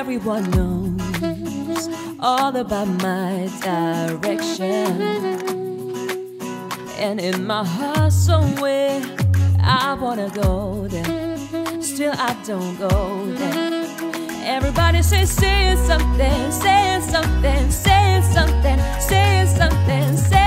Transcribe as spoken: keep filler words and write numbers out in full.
everyone knows all about my direction. And in my heart somewhere I wanna go there, still I don't go there. Everybody say, say something, say something, say something, say something, say